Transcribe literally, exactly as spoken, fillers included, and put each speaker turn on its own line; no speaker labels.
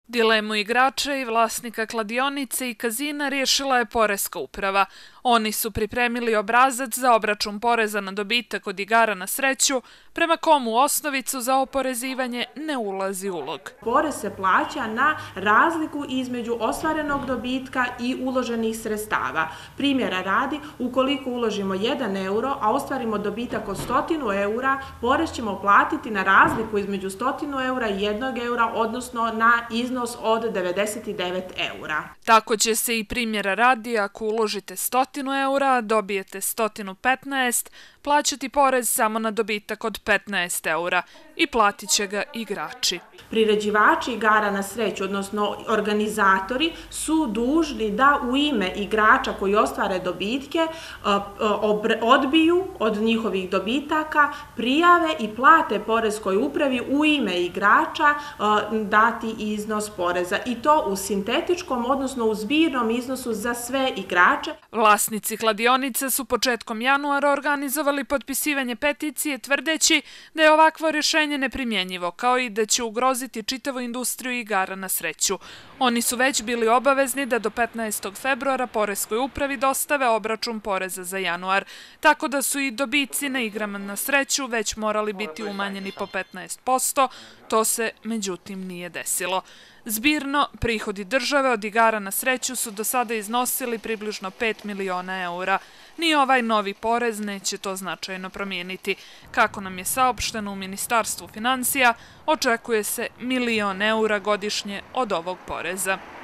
Dilemu igrača i vlasnika kladionice i kazina riješila je Poreska uprava. Oni su pripremili obrazac za obračun poreza na dobitak od igara na sreću, prema komu osnovicu za oporezivanje ne ulazi ulog.
Porez se plaća na razliku između ostvarenog dobitka i uloženih sredstava. Primjera radi, ukoliko uložimo jedan euro, a ostvarimo dobitak od stotinu eura, porez ćemo platiti na razliku između stotinu eura i jednog eura, odnosno na iznos od devedeset devet eura.
Tako će se i primjera radi, ako uložite stotinu eura, dobijete stotinu petnaest, plaćati porez samo na dobitak od petnaest eura i platit će ga igrači.
Priređivači igara na sreću, odnosno organizatori, su dužni da u ime igrača koji ostvare dobitke odbiju od njihovih dobitaka, prijave i plate Poreskoj upravi u ime igrača dati iznos poreza, i to u sintetičkom, odnosno u zbirnom iznosu za sve igrače.
Vlasnici kladionice su početkom januara organizovali potpisivanje peticije tvrdeći da je ovakvo rješenje neprimjenjivo, kao i da će ugroziti čitavu industriju igara na sreću. Oni su već bili obavezni da do petnaestog februara Poreskoj upravi dostave obračun poreza za januar, tako da su i dobici na igrama na sreću već morali biti umanjeni po petnaest posto, to se međutim nije desilo. Zbirno, prihodi države od igara na sreću su do sada iznosili približno pet miliona eura. Ni ovaj novi porez neće to značajno promijeniti. Kako nam je saopšteno u Ministarstvu finansija, očekuje se milion eura godišnje od ovog poreza.